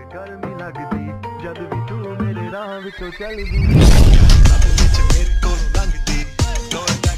गर्मी लगदी जद भी तू मेरे राह विचों चलदी।